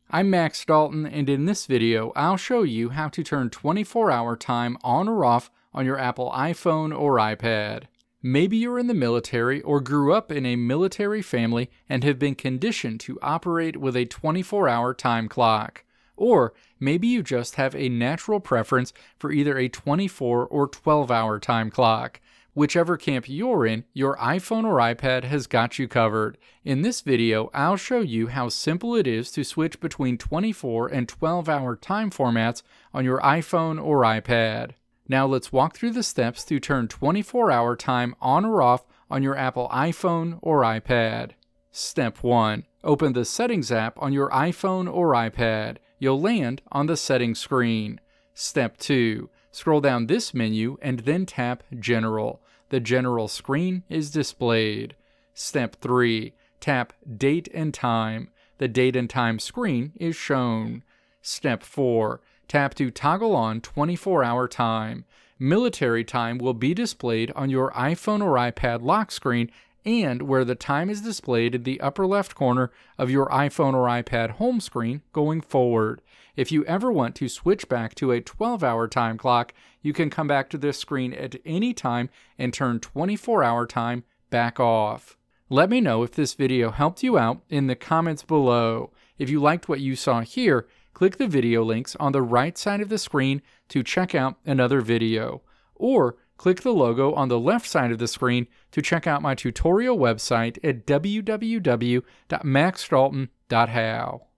I'm Max Dalton, and in this video, I'll show you how to turn 24-hour time on or off on your Apple iPhone or iPad. Maybe you're in the military or grew up in a military family and have been conditioned to operate with a 24-hour time clock. Or maybe you just have a natural preference for either a 24 or 12-hour time clock. Whichever camp you're in, your iPhone or iPad has got you covered. In this video, I'll show you how simple it is to switch between 24 and 12-hour time formats on your iPhone or iPad. Now let's walk through the steps to turn 24-hour time on or off on your Apple iPhone or iPad. Step 1. Open the Settings app on your iPhone or iPad. You'll land on the Settings screen. Step 2. Scroll down this menu and then tap General. The General screen is displayed. Step 3. Tap Date and Time. The Date and Time screen is shown. Step 4. Tap to toggle on 24-hour time. Military time will be displayed on your iPhone or iPad lock screen and where the time is displayed in the upper left corner of your iPhone or iPad home screen going forward. If you ever want to switch back to a 12-hour time clock, you can come back to this screen at any time and turn 24-hour time back off. Let me know if this video helped you out in the comments below. If you liked what you saw here, click the video links on the right side of the screen to check out another video. Or click the logo on the left side of the screen to check out my tutorial website at www.maxdalton.how.